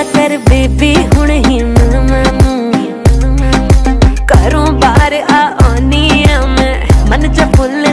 कर बेबी हुण ही मिल मैनू, घरों बाहर आनी मैं मन च फुल